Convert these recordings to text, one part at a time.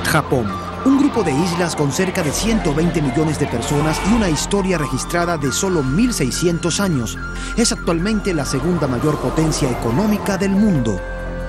Japón, un grupo de islas con cerca de 120 millones de personas y una historia registrada de solo 1600 años. Es actualmente la segunda mayor potencia económica del mundo.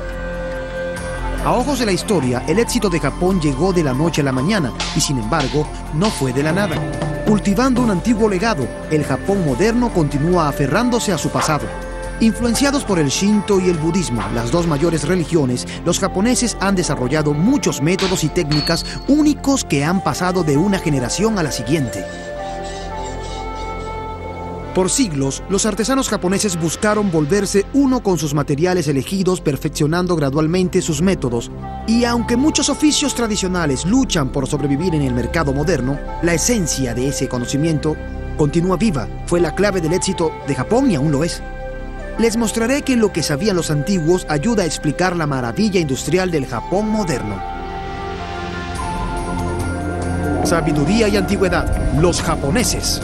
A ojos de la historia, el éxito de Japón llegó de la noche a la mañana y, sin embargo, no fue de la nada. Cultivando un antiguo legado, el Japón moderno continúa aferrándose a su pasado. Influenciados por el Shinto y el budismo, las dos mayores religiones, los japoneses han desarrollado muchos métodos y técnicas únicos que han pasado de una generación a la siguiente. Por siglos, los artesanos japoneses buscaron volverse uno con sus materiales elegidos, perfeccionando gradualmente sus métodos. Y aunque muchos oficios tradicionales luchan por sobrevivir en el mercado moderno, la esencia de ese conocimiento continúa viva. Fue la clave del éxito de Japón y aún lo es. Les mostraré que lo que sabían los antiguos ayuda a explicar la maravilla industrial del Japón moderno. Sabiduría y antigüedad. Los japoneses.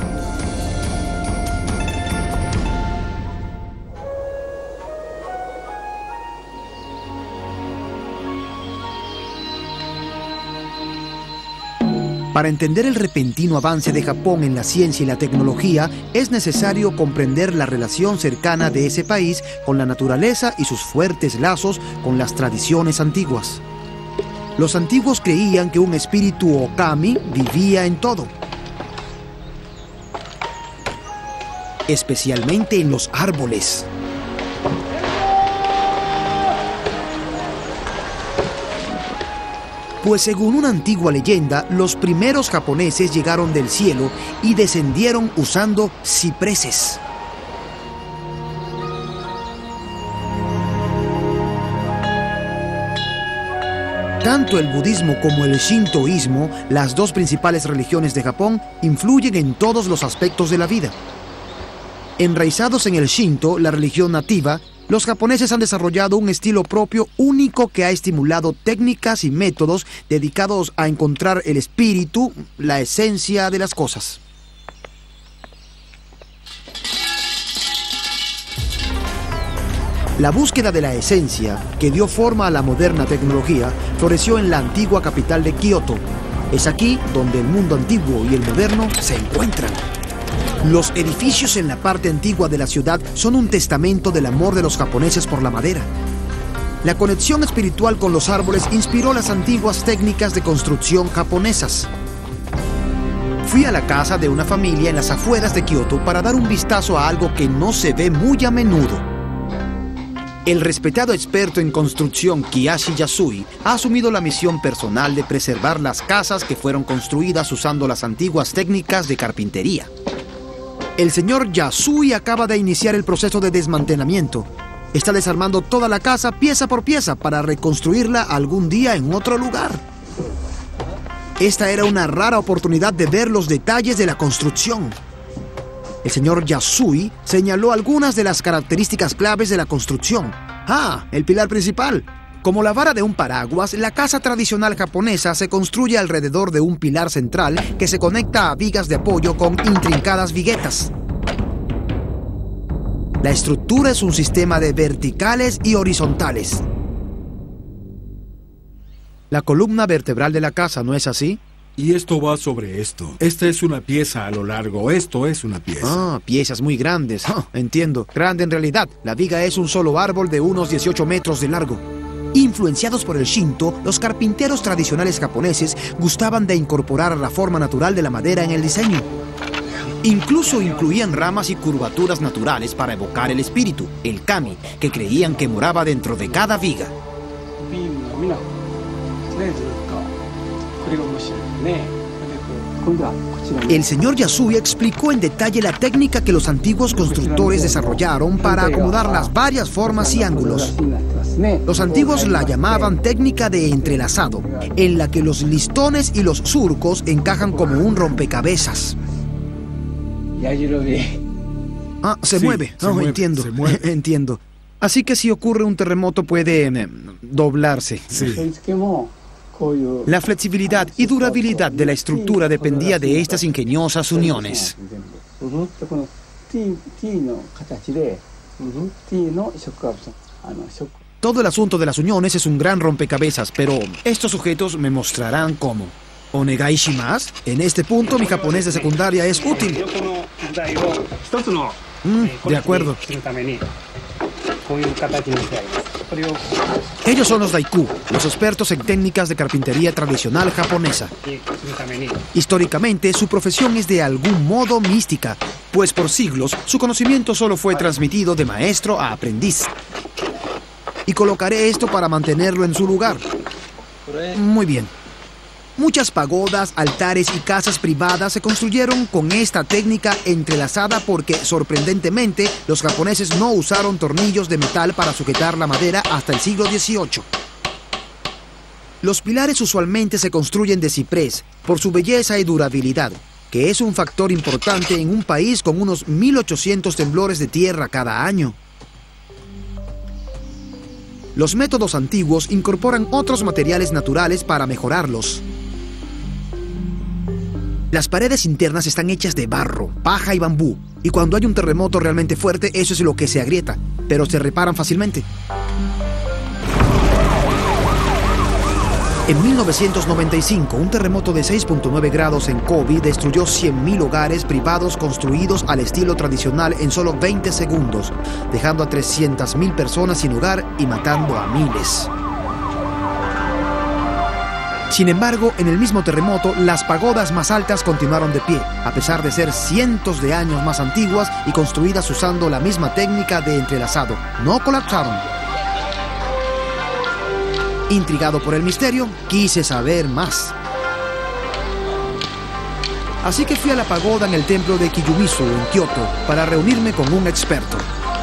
Para entender el repentino avance de Japón en la ciencia y la tecnología, es necesario comprender la relación cercana de ese país con la naturaleza y sus fuertes lazos con las tradiciones antiguas. Los antiguos creían que un espíritu Okami vivía en todo, especialmente en los árboles. Pues según una antigua leyenda, los primeros japoneses llegaron del cielo y descendieron usando cipreses. Tanto el budismo como el shintoísmo, las dos principales religiones de Japón, influyen en todos los aspectos de la vida. Enraizados en el Shinto, la religión nativa, los japoneses han desarrollado un estilo propio único que ha estimulado técnicas y métodos dedicados a encontrar el espíritu, la esencia de las cosas. La búsqueda de la esencia, que dio forma a la moderna tecnología, floreció en la antigua capital de Kioto. Es aquí donde el mundo antiguo y el moderno se encuentran. Los edificios en la parte antigua de la ciudad son un testamento del amor de los japoneses por la madera. La conexión espiritual con los árboles inspiró las antiguas técnicas de construcción japonesas. Fui a la casa de una familia en las afueras de Kioto para dar un vistazo a algo que no se ve muy a menudo. El respetado experto en construcción Kiyoshi Yasui ha asumido la misión personal de preservar las casas que fueron construidas usando las antiguas técnicas de carpintería. El señor Yasui acaba de iniciar el proceso de desmantelamiento. Está desarmando toda la casa pieza por pieza para reconstruirla algún día en otro lugar. Esta era una rara oportunidad de ver los detalles de la construcción. El señor Yasui señaló algunas de las características claves de la construcción. El pilar principal. Como la vara de un paraguas, la casa tradicional japonesa se construye alrededor de un pilar central que se conecta a vigas de apoyo con intrincadas viguetas. La estructura es un sistema de verticales y horizontales. La columna vertebral de la casa, ¿no es así? Y esto va sobre esto. Esta es una pieza a lo largo. Esto es una pieza. Piezas muy grandes. Entiendo. Grande en realidad. La viga es un solo árbol de unos 18 metros de largo. Influenciados por el Shinto, los carpinteros tradicionales japoneses gustaban de incorporar la forma natural de la madera en el diseño. Incluso incluían ramas y curvaturas naturales para evocar el espíritu, el kami, que creían que moraba dentro de cada viga. El señor Yasui explicó en detalle la técnica que los antiguos constructores desarrollaron para acomodar las varias formas y ángulos. Los antiguos la llamaban técnica de entrelazado, en la que los listones y los surcos encajan como un rompecabezas. Se mueve. Entiendo. Se mueve. Entiendo. Así que si ocurre un terremoto puede doblarse. Sí. La flexibilidad y durabilidad de la estructura dependía de estas ingeniosas uniones. Todo el asunto de las uniones es un gran rompecabezas, pero estos sujetos me mostrarán cómo. Onegai shimasu. En este punto mi japonés de secundaria es útil. De acuerdo. Ellos son los daiku, los expertos en técnicas de carpintería tradicional japonesa. Históricamente, su profesión es de algún modo mística, pues por siglos su conocimiento solo fue transmitido de maestro a aprendiz. Y colocaré esto para mantenerlo en su lugar. Muy bien. Muchas pagodas, altares y casas privadas se construyeron con esta técnica entrelazada porque, sorprendentemente, los japoneses no usaron tornillos de metal para sujetar la madera hasta el siglo XVIII. Los pilares usualmente se construyen de ciprés por su belleza y durabilidad, que es un factor importante en un país con unos 1800 temblores de tierra cada año. Los métodos antiguos incorporan otros materiales naturales para mejorarlos. Las paredes internas están hechas de barro, paja y bambú, y cuando hay un terremoto realmente fuerte, eso es lo que se agrieta, pero se reparan fácilmente. En 1995, un terremoto de 6.9 grados en Kobe destruyó 100.000 hogares privados construidos al estilo tradicional en solo 20 segundos, dejando a 300.000 personas sin hogar y matando a miles. Sin embargo, en el mismo terremoto, las pagodas más altas continuaron de pie, a pesar de ser cientos de años más antiguas y construidas usando la misma técnica de entrelazado. No colapsaron. Intrigado por el misterio, quise saber más. Así que fui a la pagoda en el templo de Kiyumizu, en Kioto, para reunirme con un experto.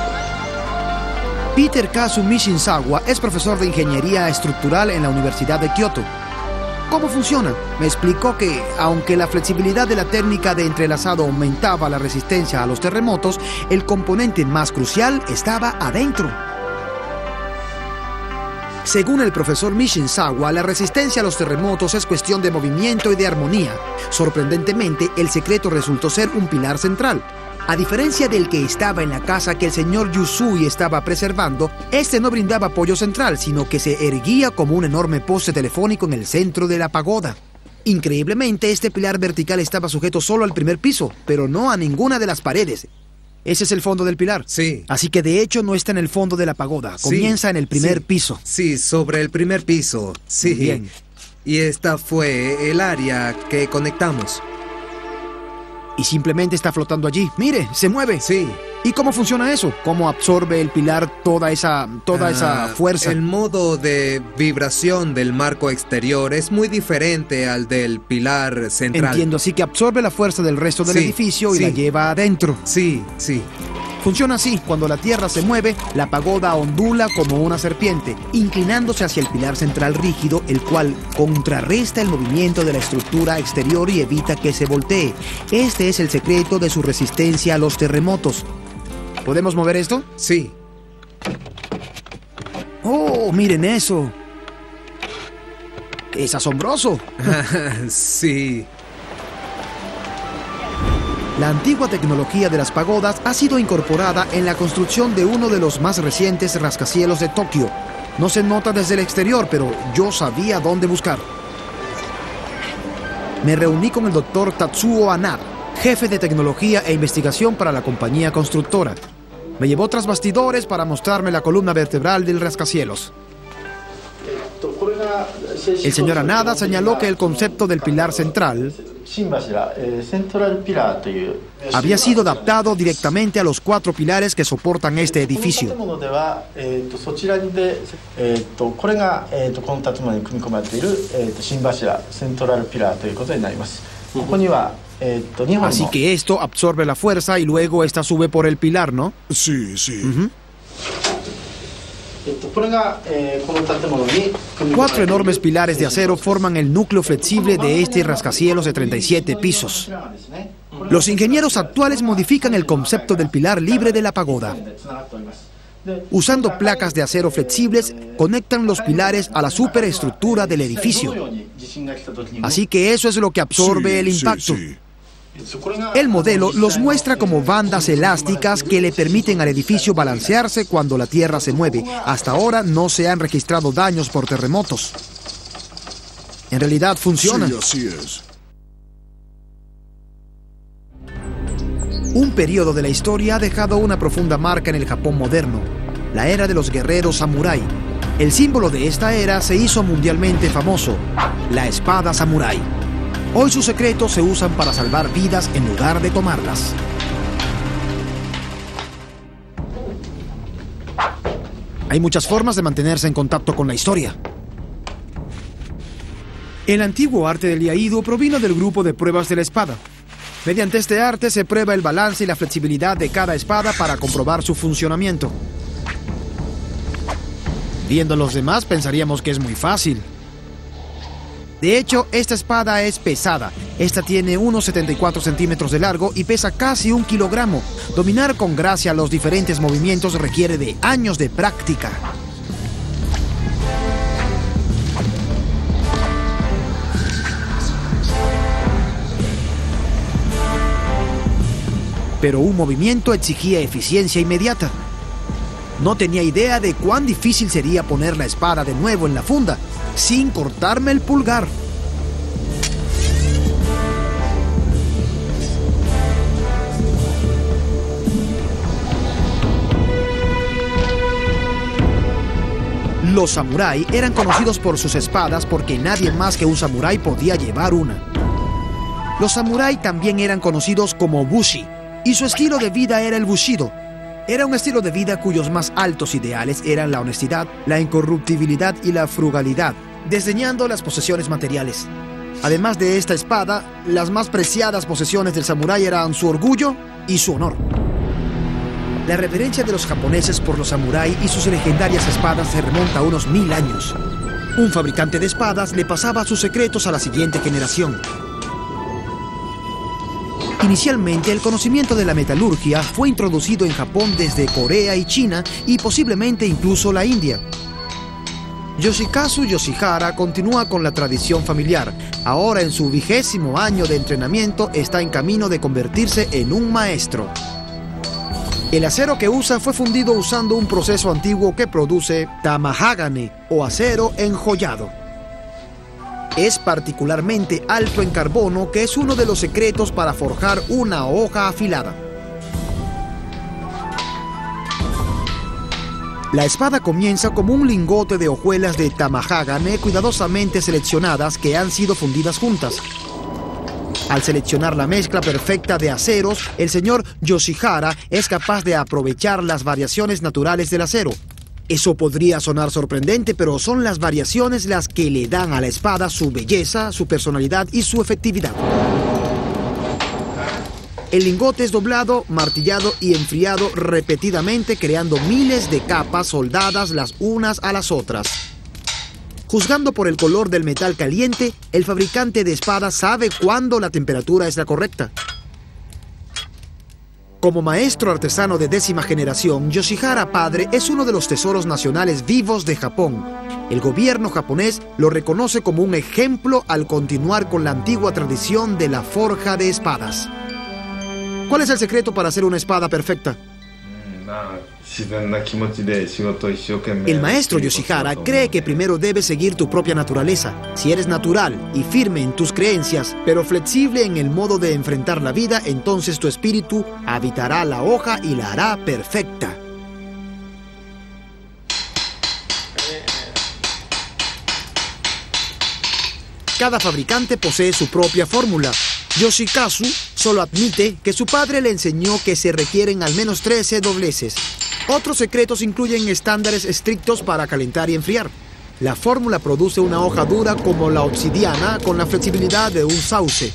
Peter Kazu Mishinzawa es profesor de ingeniería estructural en la Universidad de Kioto. ¿Cómo funciona? Me explicó que, aunque la flexibilidad de la técnica de entrelazado aumentaba la resistencia a los terremotos, el componente más crucial estaba adentro. Según el profesor Mishinzawa, la resistencia a los terremotos es cuestión de movimiento y de armonía. Sorprendentemente, el secreto resultó ser un pilar central. A diferencia del que estaba en la casa que el señor Yusui estaba preservando, este no brindaba apoyo central, sino que se erguía como un enorme poste telefónico en el centro de la pagoda. Increíblemente, este pilar vertical estaba sujeto solo al primer piso, pero no a ninguna de las paredes. Ese es el fondo del pilar. Sí. Así que de hecho no está en el fondo de la pagoda, comienza en el primer piso. Sí, sobre el primer piso, sí. Bien. Y esta fue el área que conectamos. Y simplemente está flotando allí. Mire, se mueve. Sí. ¿Y cómo funciona eso? ¿Cómo absorbe el pilar toda esa fuerza? El modo de vibración del marco exterior es muy diferente al del pilar central. Entiendo, así que absorbe la fuerza del resto del edificio y la lleva adentro. Sí, sí. Funciona así: cuando la tierra se mueve, la pagoda ondula como una serpiente, inclinándose hacia el pilar central rígido, el cual contrarresta el movimiento de la estructura exterior y evita que se voltee. Este es el secreto de su resistencia a los terremotos. ¿Podemos mover esto? Sí. ¡Oh, miren eso! ¡Es asombroso! Sí. La antigua tecnología de las pagodas ha sido incorporada en la construcción de uno de los más recientes rascacielos de Tokio. No se nota desde el exterior, pero yo sabía dónde buscar. Me reuní con el doctor Tatsuo Anada, jefe de tecnología e investigación para la compañía constructora. Me llevó tras bastidores para mostrarme la columna vertebral del rascacielos. El señor Anada señaló que el concepto del pilar central había sido adaptado directamente a los 4 pilares que soportan este edificio. Así que esto absorbe la fuerza y luego esta sube por el pilar, ¿no? Sí, sí. 4 enormes pilares de acero forman el núcleo flexible de este rascacielos de 37 pisos. Los ingenieros actuales modifican el concepto del pilar libre de la pagoda. Usando placas de acero flexibles, conectan los pilares a la superestructura del edificio. Así que eso es lo que absorbe el impacto. El modelo los muestra como bandas elásticas que le permiten al edificio balancearse cuando la tierra se mueve. Hasta ahora no se han registrado daños por terremotos. En realidad funciona. Sí, así es. Un periodo de la historia ha dejado una profunda marca en el Japón moderno, la era de los guerreros samurái. El símbolo de esta era se hizo mundialmente famoso, la espada samurái. Hoy sus secretos se usan para salvar vidas en lugar de tomarlas. Hay muchas formas de mantenerse en contacto con la historia. El antiguo arte del iaido provino del grupo de pruebas de la espada. Mediante este arte se prueba el balance y la flexibilidad de cada espada para comprobar su funcionamiento. Viendo a los demás pensaríamos que es muy fácil. De hecho, esta espada es pesada. Esta tiene unos 74 centímetros de largo y pesa casi 1 kilogramo. Dominar con gracia los diferentes movimientos requiere de años de práctica. Pero un movimiento exigía eficiencia inmediata. No tenía idea de cuán difícil sería poner la espada de nuevo en la funda, sin cortarme el pulgar. Los samurái eran conocidos por sus espadas porque nadie más que un samurái podía llevar una. Los samurái también eran conocidos como bushi, y su estilo de vida era el bushido. Era un estilo de vida cuyos más altos ideales eran la honestidad, la incorruptibilidad y la frugalidad, desdeñando las posesiones materiales. Además de esta espada, las más preciadas posesiones del samurái eran su orgullo y su honor. La reverencia de los japoneses por los samurái y sus legendarias espadas se remonta a unos 1000 años. Un fabricante de espadas le pasaba sus secretos a la siguiente generación. Inicialmente, el conocimiento de la metalurgia fue introducido en Japón desde Corea y China y posiblemente incluso la India. Yoshikazu Yoshihara continúa con la tradición familiar. Ahora, en su 20º año de entrenamiento, está en camino de convertirse en un maestro. El acero que usa fue fundido usando un proceso antiguo que produce tamahagane o acero enjollado. Es particularmente alto en carbono, que es uno de los secretos para forjar una hoja afilada. La espada comienza como un lingote de hojuelas de tamahagane cuidadosamente seleccionadas que han sido fundidas juntas. Al seleccionar la mezcla perfecta de aceros, el señor Yoshihara es capaz de aprovechar las variaciones naturales del acero. Eso podría sonar sorprendente, pero son las variaciones las que le dan a la espada su belleza, su personalidad y su efectividad. El lingote es doblado, martillado y enfriado repetidamente, creando miles de capas soldadas las unas a las otras. Juzgando por el color del metal caliente, el fabricante de espadas sabe cuándo la temperatura es la correcta. Como maestro artesano de 10ª generación, Yoshihara padre es uno de los tesoros nacionales vivos de Japón. El gobierno japonés lo reconoce como un ejemplo al continuar con la antigua tradición de la forja de espadas. ¿Cuál es el secreto para hacer una espada perfecta? El maestro Yoshihara cree que primero debes seguir tu propia naturaleza. Si eres natural y firme en tus creencias, pero flexible en el modo de enfrentar la vida, entonces tu espíritu habitará la hoja y la hará perfecta. Cada fabricante posee su propia fórmula. Yoshikazu solo admite que su padre le enseñó que se requieren al menos 13 dobleces. Otros secretos incluyen estándares estrictos para calentar y enfriar. La fórmula produce una hoja dura como la obsidiana con la flexibilidad de un sauce.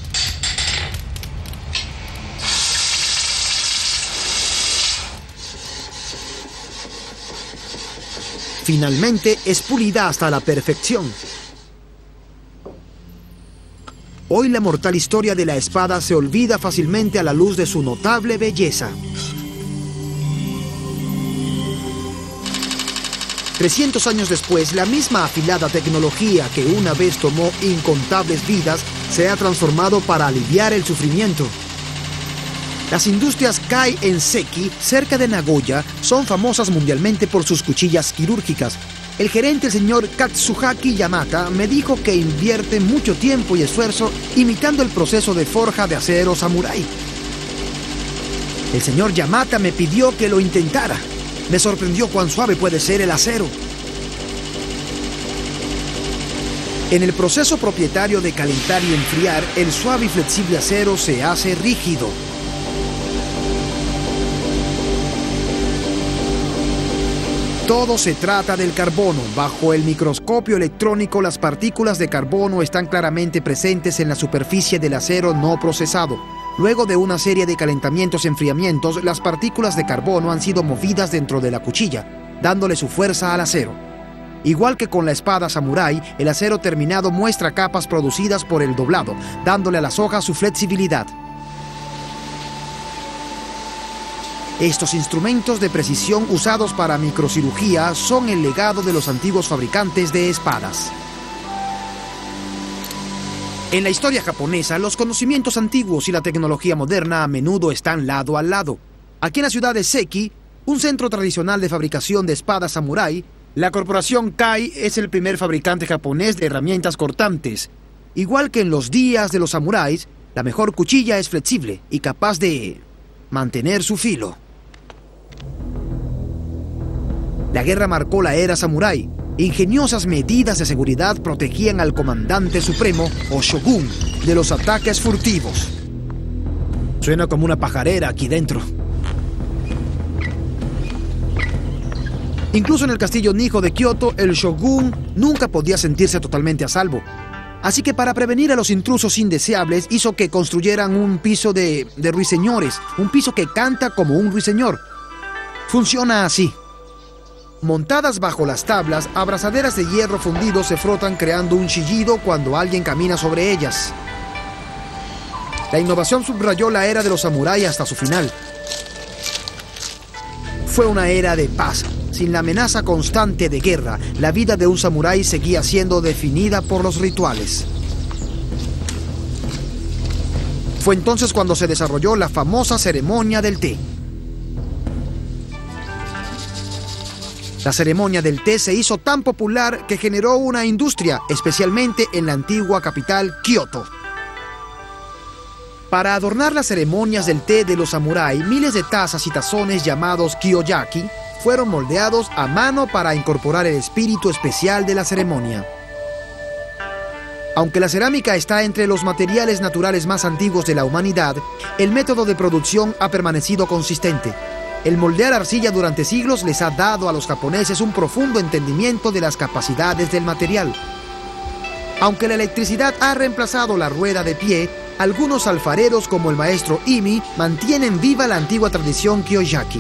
Finalmente, es pulida hasta la perfección. Hoy la mortal historia de la espada se olvida fácilmente a la luz de su notable belleza. 300 años después, la misma afilada tecnología que una vez tomó incontables vidas se ha transformado para aliviar el sufrimiento. Las industrias Kai en Seki, cerca de Nagoya, son famosas mundialmente por sus cuchillas quirúrgicas. El gerente, el señor Katsuhaki Yamata, me dijo que invierte mucho tiempo y esfuerzo imitando el proceso de forja de acero samurái. El señor Yamata me pidió que lo intentara. Me sorprendió cuán suave puede ser el acero. En el proceso propietario de calentar y enfriar, el suave y flexible acero se hace rígido. Todo se trata del carbono. Bajo el microscopio electrónico, las partículas de carbono están claramente presentes en la superficie del acero no procesado. Luego de una serie de calentamientos y enfriamientos, las partículas de carbono han sido movidas dentro de la cuchilla, dándole su fuerza al acero. Igual que con la espada samurái, el acero terminado muestra capas producidas por el doblado, dándole a las hojas su flexibilidad. Estos instrumentos de precisión usados para microcirugía son el legado de los antiguos fabricantes de espadas. En la historia japonesa, los conocimientos antiguos y la tecnología moderna a menudo están lado a lado. Aquí en la ciudad de Seki, un centro tradicional de fabricación de espadas samurái, la corporación Kai es el primer fabricante japonés de herramientas cortantes. Igual que en los días de los samuráis, la mejor cuchilla es flexible y capaz de mantener su filo. La guerra marcó la era samurái. Ingeniosas medidas de seguridad protegían al comandante supremo, o shogun, de los ataques furtivos. Suena como una pajarera aquí dentro. Incluso en el castillo Nijo de Kioto, el shogun nunca podía sentirse totalmente a salvo. Así que para prevenir a los intrusos indeseables, hizo que construyeran un piso de ruiseñores, un piso que canta como un ruiseñor. Funciona así. Montadas bajo las tablas, abrazaderas de hierro fundido se frotan creando un chillido cuando alguien camina sobre ellas. La innovación subrayó la era de los samuráis hasta su final. Fue una era de paz. Sin la amenaza constante de guerra, la vida de un samurái seguía siendo definida por los rituales. Fue entonces cuando se desarrolló la famosa ceremonia del té. La ceremonia del té se hizo tan popular que generó una industria, especialmente en la antigua capital, Kioto. Para adornar las ceremonias del té de los samurái, miles de tazas y tazones llamados kiyoyaki fueron moldeados a mano para incorporar el espíritu especial de la ceremonia. Aunque la cerámica está entre los materiales naturales más antiguos de la humanidad, el método de producción ha permanecido consistente. El moldear arcilla durante siglos les ha dado a los japoneses un profundo entendimiento de las capacidades del material. Aunque la electricidad ha reemplazado la rueda de pie, algunos alfareros como el maestro Imi mantienen viva la antigua tradición kiyoyaki.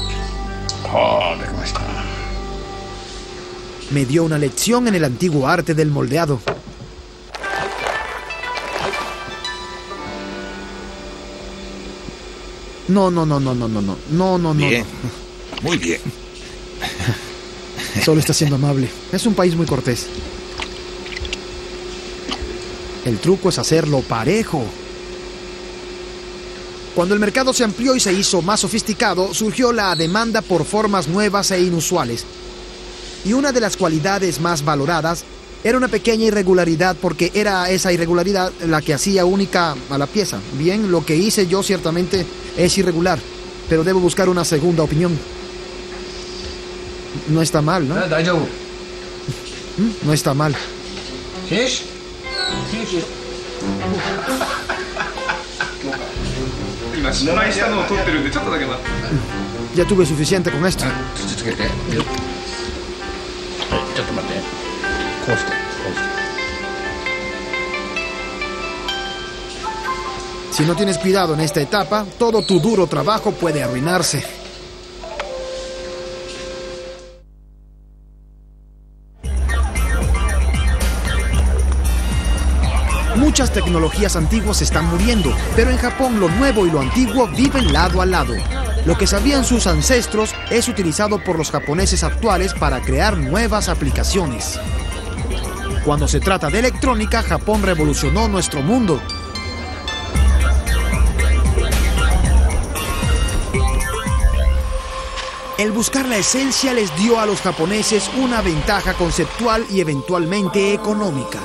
Me dio una lección en el antiguo arte del moldeado. No. Bien, muy bien. Solo está siendo amable. Es un país muy cortés. El truco es hacerlo parejo. Cuando el mercado se amplió y se hizo más sofisticado, surgió la demanda por formas nuevas e inusuales. Y una de las cualidades más valoradas era una pequeña irregularidad, porque era esa irregularidad la que hacía única a la pieza. Bien, lo que hice yo ciertamente es irregular, pero debo buscar una segunda opinión. No está mal, ¿no? No está mal. Ya tuve suficiente con esto. Si no tienes cuidado en esta etapa, todo tu duro trabajo puede arruinarse. Muchas tecnologías antiguas están muriendo, pero en Japón lo nuevo y lo antiguo viven lado a lado. Lo que sabían sus ancestros es utilizado por los japoneses actuales para crear nuevas aplicaciones. Cuando se trata de electrónica, Japón revolucionó nuestro mundo. El buscar la esencia les dio a los japoneses una ventaja conceptual y eventualmente económica.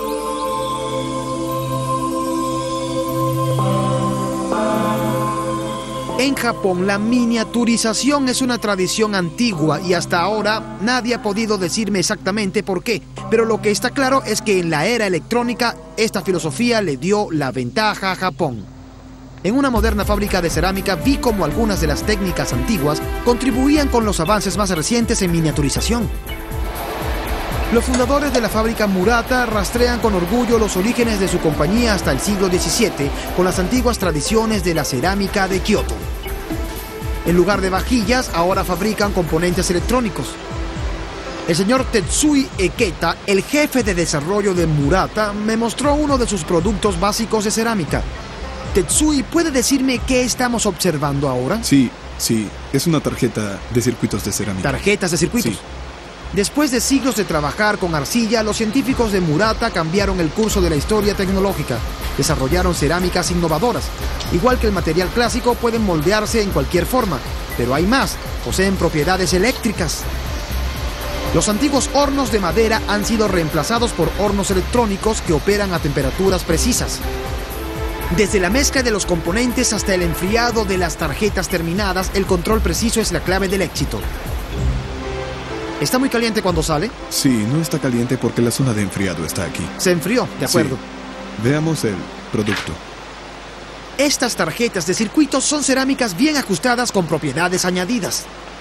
En Japón, la miniaturización es una tradición antigua y hasta ahora nadie ha podido decirme exactamente por qué. Pero lo que está claro es que en la era electrónica, esta filosofía le dio la ventaja a Japón. En una moderna fábrica de cerámica vi cómo algunas de las técnicas antiguas contribuían con los avances más recientes en miniaturización. Los fundadores de la fábrica Murata rastrean con orgullo los orígenes de su compañía hasta el siglo XVII con las antiguas tradiciones de la cerámica de Kioto. En lugar de vajillas, ahora fabrican componentes electrónicos. El señor Tetsui Eketa, el jefe de desarrollo de Murata, me mostró uno de sus productos básicos de cerámica. Tetsui, ¿puede decirme qué estamos observando ahora? Sí, es una tarjeta de circuitos de cerámica. ¿Tarjetas de circuitos? Sí. Después de siglos de trabajar con arcilla, los científicos de Murata cambiaron el curso de la historia tecnológica. Desarrollaron cerámicas innovadoras. Igual que el material clásico, pueden moldearse en cualquier forma. Pero hay más, poseen propiedades eléctricas. Los antiguos hornos de madera han sido reemplazados por hornos electrónicos que operan a temperaturas precisas. Desde la mezcla de los componentes hasta el enfriado de las tarjetas terminadas, el control preciso es la clave del éxito. ¿Está muy caliente cuando sale? Sí, no está caliente porque la zona de enfriado está aquí. Se enfrió, de acuerdo. Sí. Veamos el producto. Estas tarjetas de circuitos son cerámicas bien ajustadas con propiedades añadidas.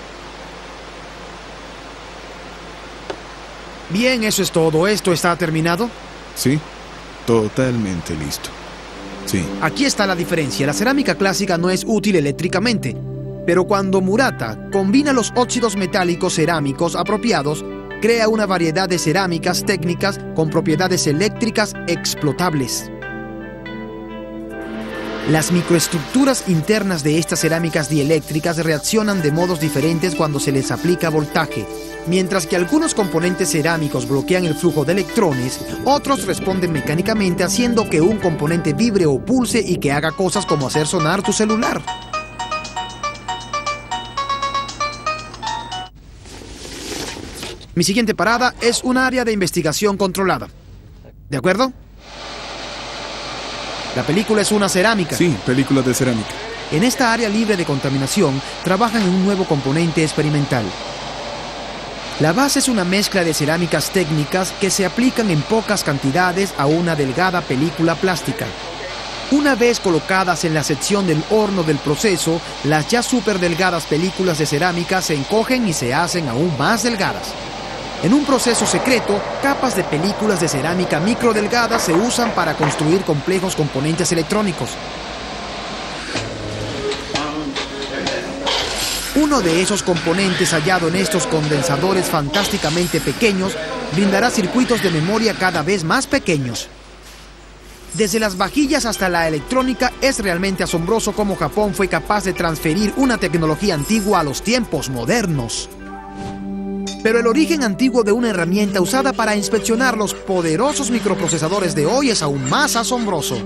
Bien, eso es todo. ¿Esto está terminado? Sí, totalmente listo. Sí. Aquí está la diferencia. La cerámica clásica no es útil eléctricamente. Pero cuando Murata combina los óxidos metálicos cerámicos apropiados, crea una variedad de cerámicas técnicas con propiedades eléctricas explotables. Las microestructuras internas de estas cerámicas dieléctricas reaccionan de modos diferentes cuando se les aplica voltaje. Mientras que algunos componentes cerámicos bloquean el flujo de electrones, otros responden mecánicamente haciendo que un componente vibre o pulse y que haga cosas como hacer sonar tu celular. Mi siguiente parada es un área de investigación controlada. ¿De acuerdo? La película es una cerámica. Sí, película de cerámica. En esta área libre de contaminación, trabajan en un nuevo componente experimental. La base es una mezcla de cerámicas técnicas que se aplican en pocas cantidades a una delgada película plástica. Una vez colocadas en la sección del horno del proceso, las ya súper delgadas películas de cerámica se encogen y se hacen aún más delgadas. En un proceso secreto, capas de películas de cerámica microdelgadas se usan para construir complejos componentes electrónicos. Uno de esos componentes hallado en estos condensadores fantásticamente pequeños brindará circuitos de memoria cada vez más pequeños. Desde las vajillas hasta la electrónica, es realmente asombroso cómo Japón fue capaz de transferir una tecnología antigua a los tiempos modernos. Pero el origen antiguo de una herramienta usada para inspeccionar los poderosos microprocesadores de hoy es aún más asombroso.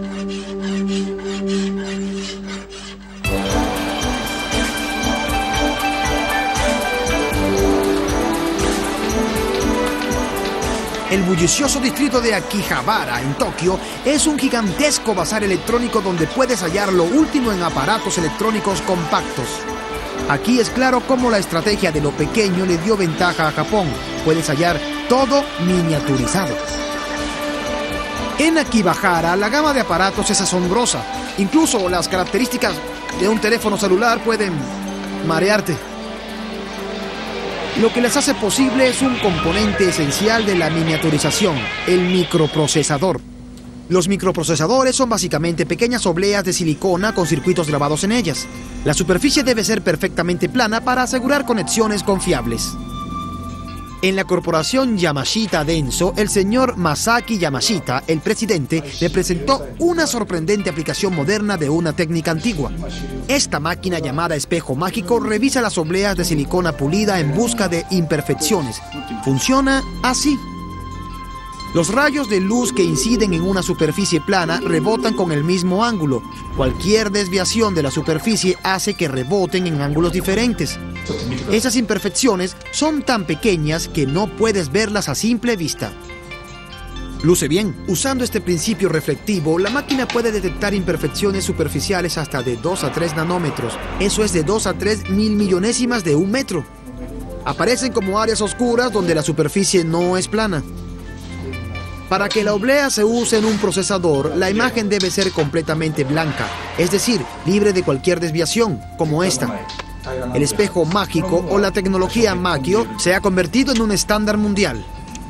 El bullicioso distrito de Akihabara, en Tokio, es un gigantesco bazar electrónico donde puedes hallar lo último en aparatos electrónicos compactos. Aquí es claro cómo la estrategia de lo pequeño le dio ventaja a Japón. Puedes hallar todo miniaturizado. En Akihabara, la gama de aparatos es asombrosa. Incluso las características de un teléfono celular pueden marearte. Lo que les hace posible es un componente esencial de la miniaturización, el microprocesador. Los microprocesadores son básicamente pequeñas obleas de silicona con circuitos grabados en ellas. La superficie debe ser perfectamente plana para asegurar conexiones confiables. En la corporación Yamashita Denso, el señor Masaki Yamashita, el presidente, le presentó una sorprendente aplicación moderna de una técnica antigua. Esta máquina llamada espejo mágico revisa las obleas de silicona pulida en busca de imperfecciones. Funciona así. Los rayos de luz que inciden en una superficie plana rebotan con el mismo ángulo. Cualquier desviación de la superficie hace que reboten en ángulos diferentes. Esas imperfecciones son tan pequeñas que no puedes verlas a simple vista. Luce bien. Usando este principio reflectivo, la máquina puede detectar imperfecciones superficiales hasta de 2 a 3 nanómetros. Eso es de 2 a 3 mil millonésimas de un metro. Aparecen como áreas oscuras donde la superficie no es plana. Para que la oblea se use en un procesador, la imagen debe ser completamente blanca, es decir, libre de cualquier desviación, como esta. El espejo mágico o la tecnología Magio se ha convertido en un estándar mundial.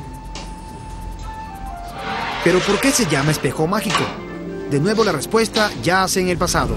¿Pero por qué se llama espejo mágico? De nuevo la respuesta yace en el pasado.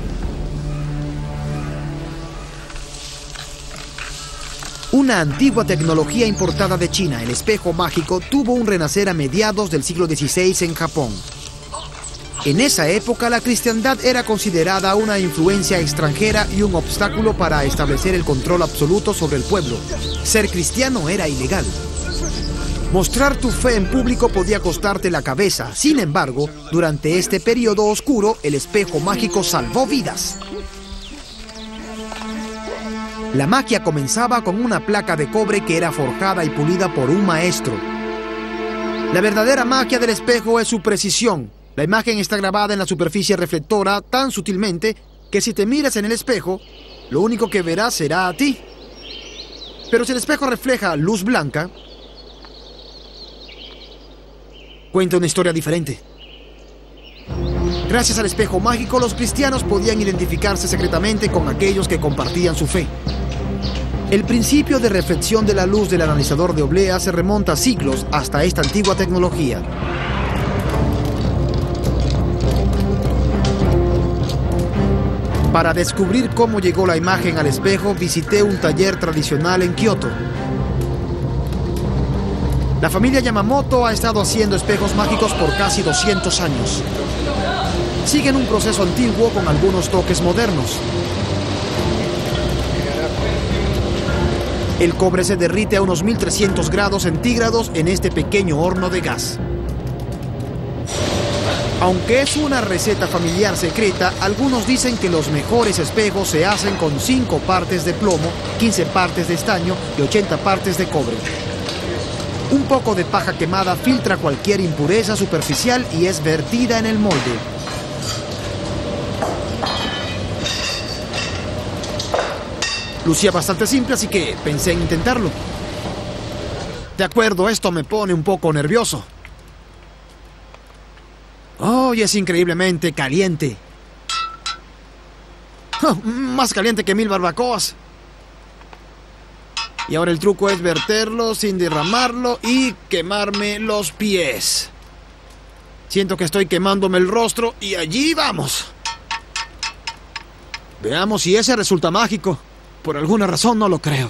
Una antigua tecnología importada de China, el espejo mágico, tuvo un renacer a mediados del siglo XVI en Japón. En esa época, la cristiandad era considerada una influencia extranjera y un obstáculo para establecer el control absoluto sobre el pueblo. Ser cristiano era ilegal. Mostrar tu fe en público podía costarte la cabeza. Sin embargo, durante este periodo oscuro, el espejo mágico salvó vidas. La magia comenzaba con una placa de cobre que era forjada y pulida por un maestro. La verdadera magia del espejo es su precisión. La imagen está grabada en la superficie reflectora tan sutilmente que si te miras en el espejo, lo único que verás será a ti. Pero si el espejo refleja luz blanca, cuenta una historia diferente. Gracias al espejo mágico, los cristianos podían identificarse secretamente con aquellos que compartían su fe. El principio de reflexión de la luz del analizador de oblea se remonta siglos hasta esta antigua tecnología. Para descubrir cómo llegó la imagen al espejo, visité un taller tradicional en Kioto. La familia Yamamoto ha estado haciendo espejos mágicos por casi 200 años. Siguen un proceso antiguo con algunos toques modernos. El cobre se derrite a unos 1300 grados centígrados en este pequeño horno de gas. Aunque es una receta familiar secreta, algunos dicen que los mejores espejos se hacen con 5 partes de plomo, 15 partes de estaño y 80 partes de cobre. Un poco de paja quemada filtra cualquier impureza superficial y es vertida en el molde. Lucía bastante simple, así que pensé en intentarlo. De acuerdo, esto me pone un poco nervioso. ¡Oh, y es increíblemente caliente! Oh, más caliente que 1000 barbacoas. Y ahora el truco es verterlo sin derramarlo y quemarme los pies. Siento que estoy quemándome el rostro y allí vamos. Veamos si ese resulta mágico. Por alguna razón no lo creo.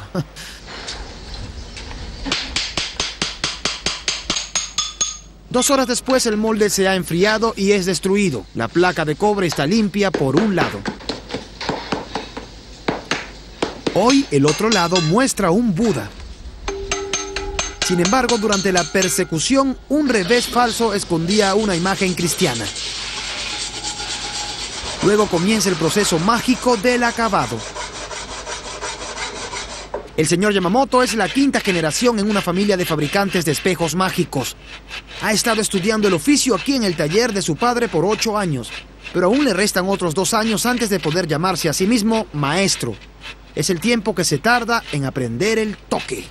Dos horas después el molde se ha enfriado y es destruido. La placa de cobre está limpia por un lado. Hoy el otro lado muestra un Buda. Sin embargo, durante la persecución, un revés falso escondía una imagen cristiana. Luego comienza el proceso mágico del acabado. El señor Yamamoto es la 5ª generación en una familia de fabricantes de espejos mágicos. Ha estado estudiando el oficio aquí en el taller de su padre por 8 años, pero aún le restan otros 2 años antes de poder llamarse a sí mismo maestro. Es el tiempo que se tarda en aprender el toque.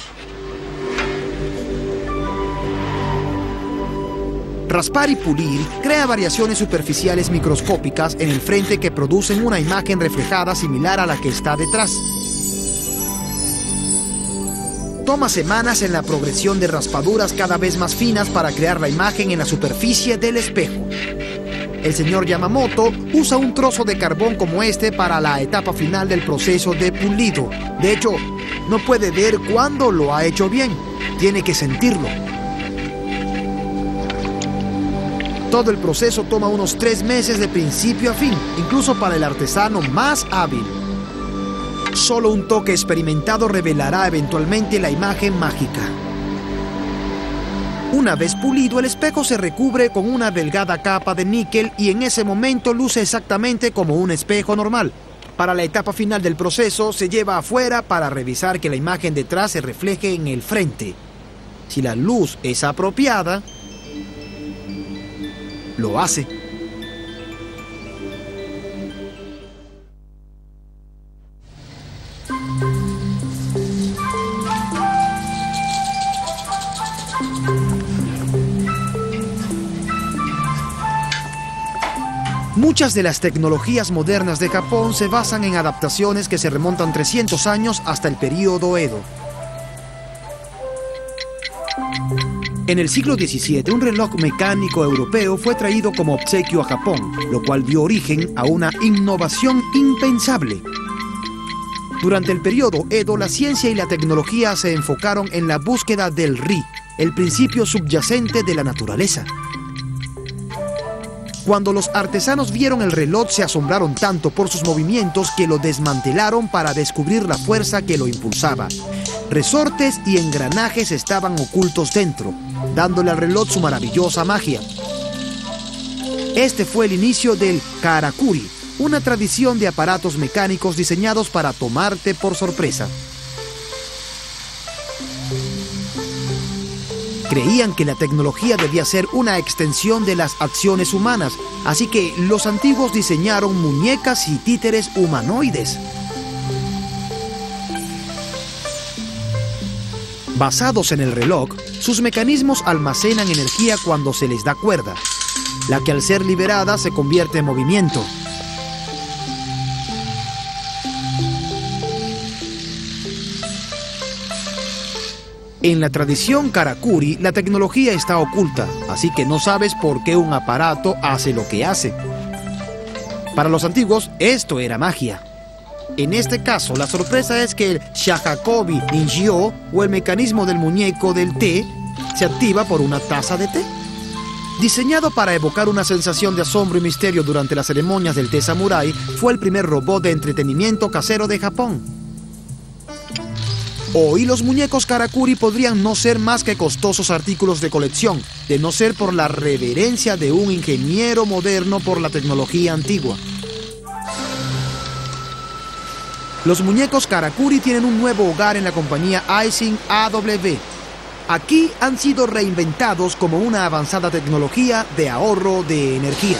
Raspar y pulir crea variaciones superficiales microscópicas en el frente que producen una imagen reflejada similar a la que está detrás. Toma semanas en la progresión de raspaduras cada vez más finas para crear la imagen en la superficie del espejo. El señor Yamamoto usa un trozo de carbón como este para la etapa final del proceso de pulido. De hecho, no puede ver cuándo lo ha hecho bien. Tiene que sentirlo. Todo el proceso toma unos 3 meses de principio a fin, incluso para el artesano más hábil. Solo un toque experimentado revelará eventualmente la imagen mágica. Una vez pulido, el espejo se recubre con una delgada capa de níquel y en ese momento luce exactamente como un espejo normal. Para la etapa final del proceso, se lleva afuera para revisar que la imagen detrás se refleje en el frente. Si la luz es apropiada, lo hace. Muchas de las tecnologías modernas de Japón se basan en adaptaciones que se remontan 300 años hasta el período Edo. En el siglo XVII, un reloj mecánico europeo fue traído como obsequio a Japón, lo cual dio origen a una innovación impensable. Durante el periodo Edo, la ciencia y la tecnología se enfocaron en la búsqueda del Ri, el principio subyacente de la naturaleza. Cuando los artesanos vieron el reloj, se asombraron tanto por sus movimientos que lo desmantelaron para descubrir la fuerza que lo impulsaba. Resortes y engranajes estaban ocultos dentro, dándole al reloj su maravillosa magia. Este fue el inicio del karakuri, una tradición de aparatos mecánicos diseñados para tomarte por sorpresa. Creían que la tecnología debía ser una extensión de las acciones humanas, así que los antiguos diseñaron muñecas y títeres humanoides. Basados en el reloj, sus mecanismos almacenan energía cuando se les da cuerda, la que al ser liberada se convierte en movimiento. En la tradición karakuri, la tecnología está oculta, así que no sabes por qué un aparato hace lo que hace. Para los antiguos, esto era magia. En este caso, la sorpresa es que el shahakobi ninjyo, o el mecanismo del muñeco del té, se activa por una taza de té. Diseñado para evocar una sensación de asombro y misterio durante las ceremonias del té samurái, fue el primer robot de entretenimiento casero de Japón. Hoy los muñecos karakuri podrían no ser más que costosos artículos de colección, de no ser por la reverencia de un ingeniero moderno por la tecnología antigua. Los muñecos karakuri tienen un nuevo hogar en la compañía Aisin AW. Aquí han sido reinventados como una avanzada tecnología de ahorro de energía.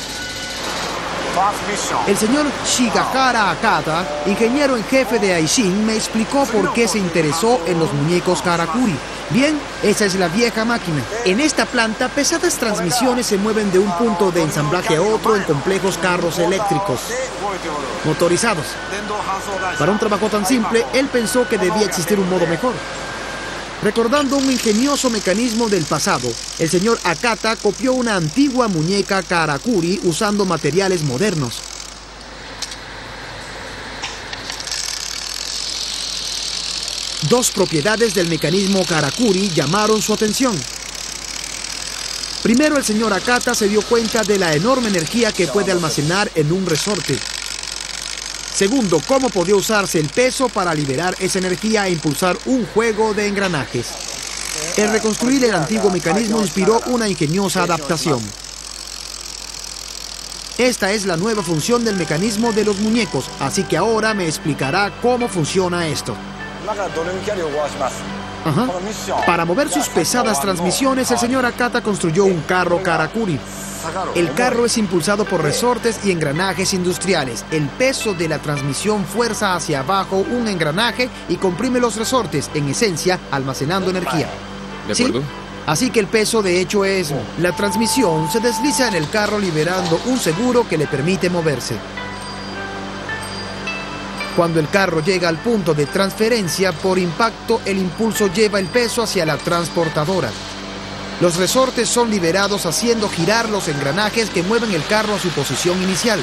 El señor Shigahara Akata, ingeniero en jefe de Aisin, me explicó por qué se interesó en los muñecos karakuri. Bien, esa es la vieja máquina. En esta planta, pesadas transmisiones se mueven de un punto de ensamblaje a otro en complejos carros eléctricos motorizados. Para un trabajo tan simple, él pensó que debía existir un modo mejor. Recordando un ingenioso mecanismo del pasado, el señor Akata copió una antigua muñeca karakuri usando materiales modernos. Dos propiedades del mecanismo karakuri llamaron su atención. Primero, el señor Akata se dio cuenta de la enorme energía que puede almacenar en un resorte. Segundo, cómo podía usarse el peso para liberar esa energía e impulsar un juego de engranajes. El reconstruir el antiguo mecanismo inspiró una ingeniosa adaptación. Esta es la nueva función del mecanismo de los muñecos, así que ahora me explicará cómo funciona esto. Para mover sus pesadas transmisiones, el señor Akata construyó un carro karakuri. El carro es impulsado por resortes y engranajes industriales. El peso de la transmisión fuerza hacia abajo un engranaje y comprime los resortes, en esencia, almacenando energía. ¿De acuerdo? ¿Sí? Así que el peso de hecho es... La transmisión se desliza en el carro liberando un seguro que le permite moverse. Cuando el carro llega al punto de transferencia por impacto, el impulso lleva el peso hacia la transportadora. Los resortes son liberados haciendo girar los engranajes que mueven el carro a su posición inicial.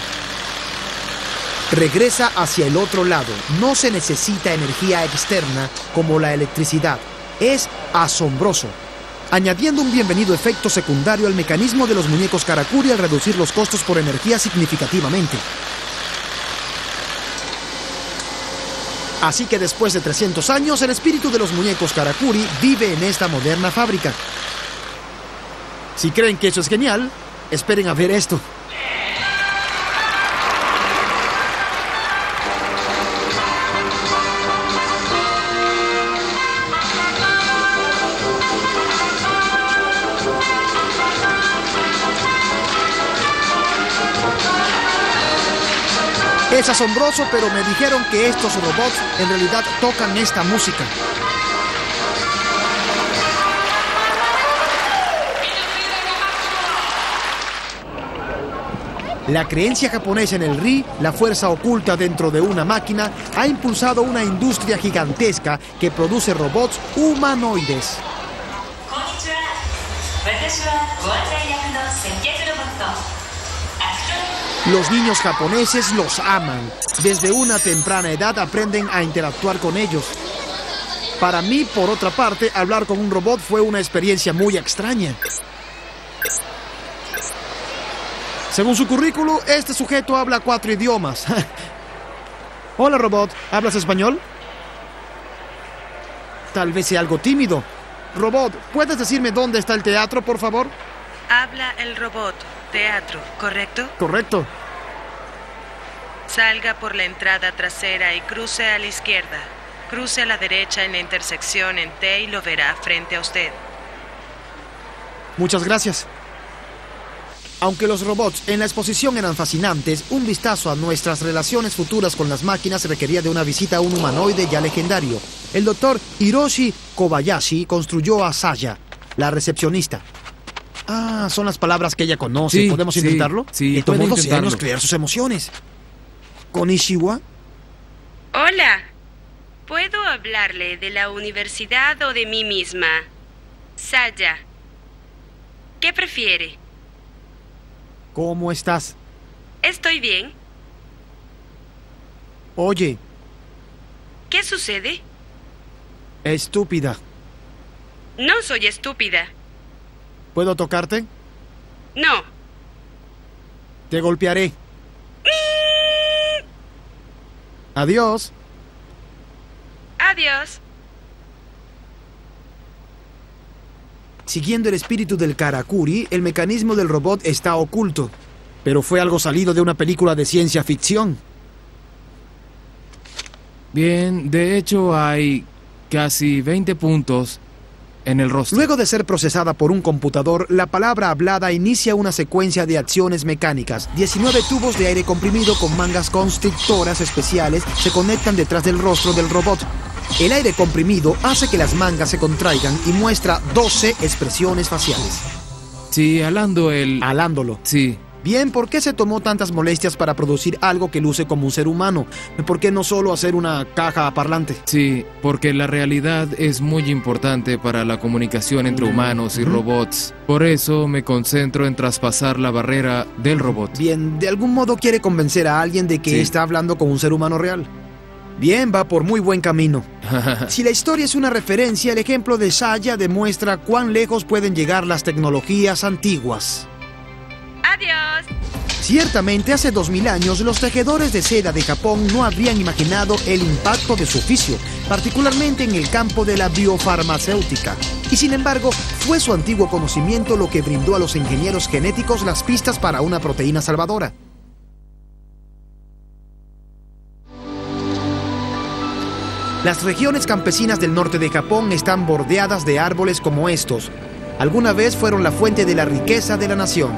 Regresa hacia el otro lado. No se necesita energía externa como la electricidad. Es asombroso. Añadiendo un bienvenido efecto secundario al mecanismo de los muñecos karakuri al reducir los costos por energía significativamente. Así que después de 300 años, el espíritu de los muñecos karakuri vive en esta moderna fábrica. Si creen que eso es genial, esperen a ver esto. Es asombroso, pero me dijeron que estos robots en realidad tocan esta música. La creencia japonesa en el Ri, la fuerza oculta dentro de una máquina, ha impulsado una industria gigantesca que produce robots humanoides. Los niños japoneses los aman. Desde una temprana edad aprenden a interactuar con ellos. Para mí, por otra parte, hablar con un robot fue una experiencia muy extraña. Según su currículo, este sujeto habla 4 idiomas. Hola, robot. ¿Hablas español? Tal vez sea algo tímido. Robot, ¿puedes decirme dónde está el teatro, por favor? Habla el robot. Teatro, ¿correcto? Correcto. Salga por la entrada trasera y cruce a la izquierda. Cruce a la derecha en la intersección en T y lo verá frente a usted. Muchas gracias. Aunque los robots en la exposición eran fascinantes, un vistazo a nuestras relaciones futuras con las máquinas requería de una visita a un humanoide ya legendario. El doctor Hiroshi Kobayashi construyó a Saya, la recepcionista. Ah, son las palabras que ella conoce. Sí, ¿podemos intentarlo? Sí, Le tomó 12 intentarlo. años crear sus emociones. ¿Konnichiwa? Hola. ¿Puedo hablarle de la universidad o de mí misma? Saya. ¿Qué prefiere? ¿Cómo estás? Estoy bien. Oye, ¿Qué sucede? estúpida. No soy estúpida. ¿Puedo tocarte? No. Te golpearé. Adiós. Adiós. Siguiendo el espíritu del Karakuri, el mecanismo del robot está oculto. Pero fue algo salido de una película de ciencia ficción. Bien, de hecho hay casi 20 puntos en el rostro. Luego de ser procesada por un computador, la palabra hablada inicia una secuencia de acciones mecánicas. 19 tubos de aire comprimido con mangas constrictoras especiales se conectan detrás del rostro del robot. El aire comprimido hace que las mangas se contraigan y muestra 12 expresiones faciales. Sí, Alándolo. Sí. Bien, ¿por qué se tomó tantas molestias para producir algo que luce como un ser humano? ¿Por qué no solo hacer una caja parlante? Sí, porque la realidad es muy importante para la comunicación entre humanos y robots. Por eso me concentro en traspasar la barrera del robot. Bien, de algún modo quiere convencer a alguien de que Sí. está hablando con un ser humano real. Bien, va por muy buen camino. Si la historia es una referencia, el ejemplo de Saya demuestra cuán lejos pueden llegar las tecnologías antiguas. Adiós. Ciertamente, hace 2000 años, los tejedores de seda de Japón no habrían imaginado el impacto de su oficio, particularmente en el campo de la biofarmacéutica. Y sin embargo, fue su antiguo conocimiento lo que brindó a los ingenieros genéticos las pistas para una proteína salvadora. Las regiones campesinas del norte de Japón están bordeadas de árboles como estos. Alguna vez fueron la fuente de la riqueza de la nación.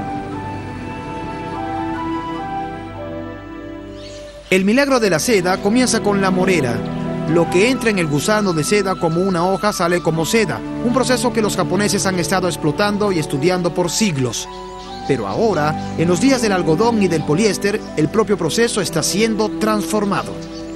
El milagro de la seda comienza con la morera. Lo que entra en el gusano de seda como una hoja sale como seda, un proceso que los japoneses han estado explotando y estudiando por siglos. Pero ahora, en los días del algodón y del poliéster, el propio proceso está siendo transformado.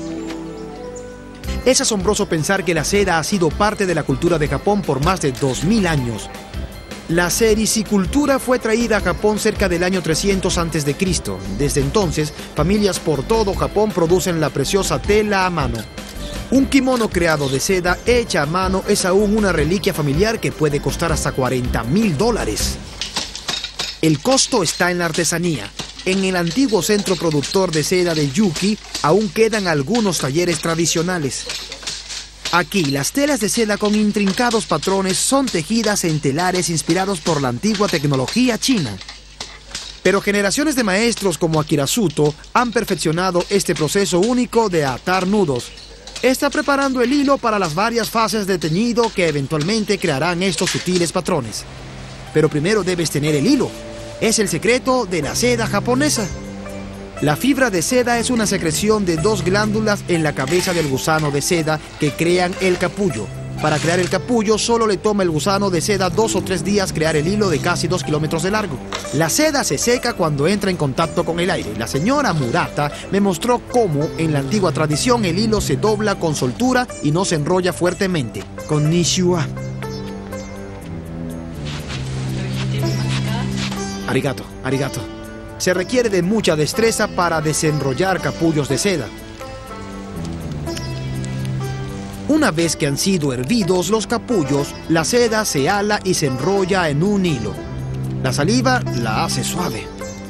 Es asombroso pensar que la seda ha sido parte de la cultura de Japón por más de 2000 años. La sericicultura fue traída a Japón cerca del año 300 a.C. Desde entonces, familias por todo Japón producen la preciosa tela a mano. Un kimono creado de seda hecha a mano es aún una reliquia familiar que puede costar hasta $40,000. El costo está en la artesanía. En el antiguo centro productor de seda de Yuki aún quedan algunos talleres tradicionales. Aquí, las telas de seda con intrincados patrones son tejidas en telares inspirados por la antigua tecnología china. Pero generaciones de maestros como Akirasuto han perfeccionado este proceso único de atar nudos. Está preparando el hilo para las varias fases de teñido que eventualmente crearán estos sutiles patrones. Pero primero debes tener el hilo. Es el secreto de la seda japonesa. La fibra de seda es una secreción de 2 glándulas en la cabeza del gusano de seda que crean el capullo. Para crear el capullo solo le toma el gusano de seda 2 o 3 días crear el hilo de casi 2 kilómetros de largo. La seda se seca cuando entra en contacto con el aire. La señora Murata me mostró cómo en la antigua tradición el hilo se dobla con soltura y no se enrolla fuertemente. Konnichiwa. Arigato, arigato. Se requiere de mucha destreza para desenrollar capullos de seda. Una vez que han sido hervidos los capullos, la seda se ala y se enrolla en un hilo. La saliva la hace suave.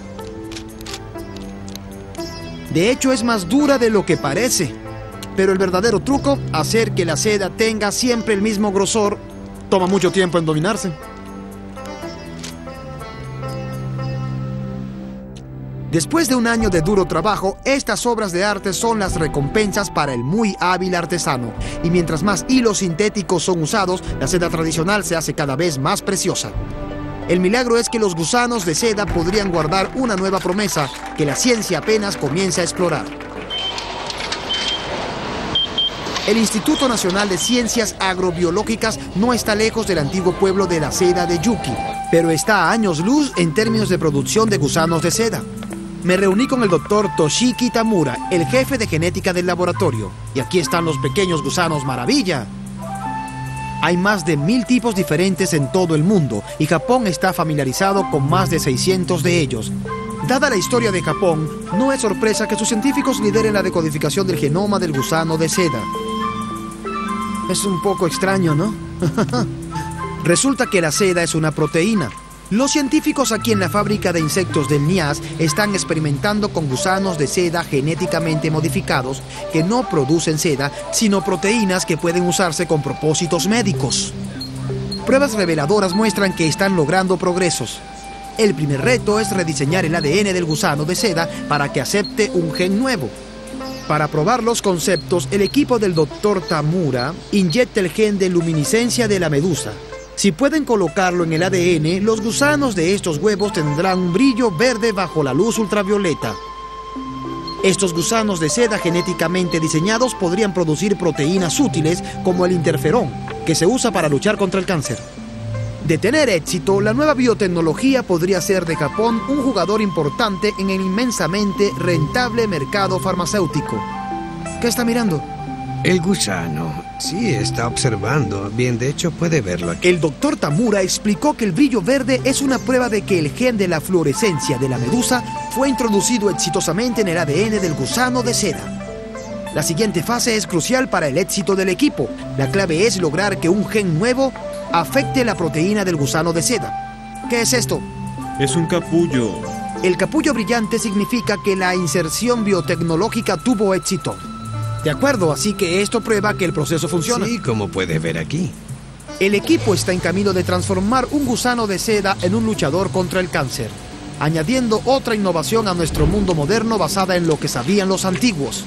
De hecho, es más dura de lo que parece. Pero el verdadero truco, hacer que la seda tenga siempre el mismo grosor, toma mucho tiempo en dominarse. Después de un año de duro trabajo, estas obras de arte son las recompensas para el muy hábil artesano. Y mientras más hilos sintéticos son usados, la seda tradicional se hace cada vez más preciosa. El milagro es que los gusanos de seda podrían guardar una nueva promesa que la ciencia apenas comienza a explorar. El Instituto Nacional de Ciencias Agrobiológicas no está lejos del antiguo pueblo de la seda de Yuki, pero está a años luz en términos de producción de gusanos de seda. Me reuní con el doctor Toshiki Tamura, el jefe de genética del laboratorio. Y aquí están los pequeños gusanos maravilla. Hay más de 1000 tipos diferentes en todo el mundo y Japón está familiarizado con más de 600 de ellos. Dada la historia de Japón, no es sorpresa que sus científicos lideren la decodificación del genoma del gusano de seda. Es un poco extraño, ¿no? Resulta que la seda es una proteína. Los científicos aquí en la fábrica de insectos del NIAS están experimentando con gusanos de seda genéticamente modificados que no producen seda, sino proteínas que pueden usarse con propósitos médicos. Pruebas reveladoras muestran que están logrando progresos. El primer reto es rediseñar el ADN del gusano de seda para que acepte un gen nuevo. Para probar los conceptos, el equipo del Dr. Tamura inyecta el gen de luminiscencia de la medusa. Si pueden colocarlo en el ADN, los gusanos de estos huevos tendrán un brillo verde bajo la luz ultravioleta. Estos gusanos de seda genéticamente diseñados podrían producir proteínas útiles como el interferón, que se usa para luchar contra el cáncer. De tener éxito, la nueva biotecnología podría hacer de Japón un jugador importante en el inmensamente rentable mercado farmacéutico. ¿Qué está mirando? El gusano. Sí, está observando. Bien, de hecho puede verlo aquí. El doctor Tamura explicó que el brillo verde es una prueba de que el gen de la fluorescencia de la medusa fue introducido exitosamente en el ADN del gusano de seda. La siguiente fase es crucial para el éxito del equipo. La clave es lograr que un gen nuevo afecte la proteína del gusano de seda. ¿Qué es esto? Es un capullo. El capullo brillante significa que la inserción biotecnológica tuvo éxito. De acuerdo, así que esto prueba que el proceso funciona. Sí, como puede ver aquí. El equipo está en camino de transformar un gusano de seda en un luchador contra el cáncer, añadiendo otra innovación a nuestro mundo moderno basada en lo que sabían los antiguos.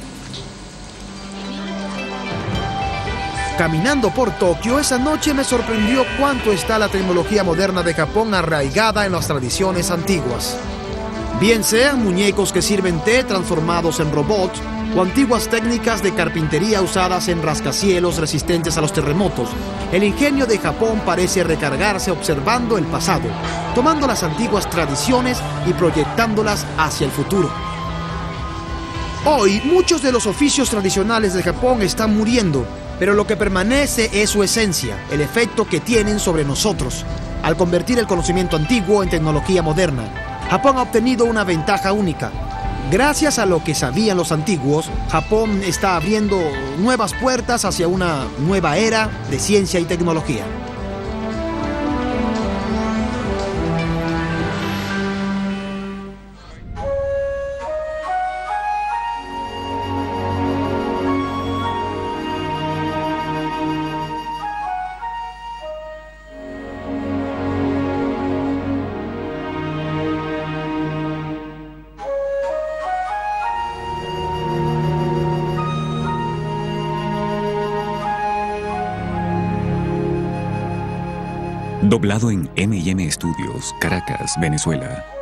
Caminando por Tokio, esa noche me sorprendió cuánto está la tecnología moderna de Japón arraigada en las tradiciones antiguas. Bien sean muñecos que sirven té transformados en robots, o antiguas técnicas de carpintería usadas en rascacielos resistentes a los terremotos, el ingenio de Japón parece recargarse observando el pasado, tomando las antiguas tradiciones y proyectándolas hacia el futuro. Hoy, muchos de los oficios tradicionales de Japón están muriendo, pero lo que permanece es su esencia, el efecto que tienen sobre nosotros, al convertir el conocimiento antiguo en tecnología moderna. Japón ha obtenido una ventaja única. Gracias a lo que sabían los antiguos, Japón está abriendo nuevas puertas hacia una nueva era de ciencia y tecnología. Doblado en M&M Studios, Caracas, Venezuela.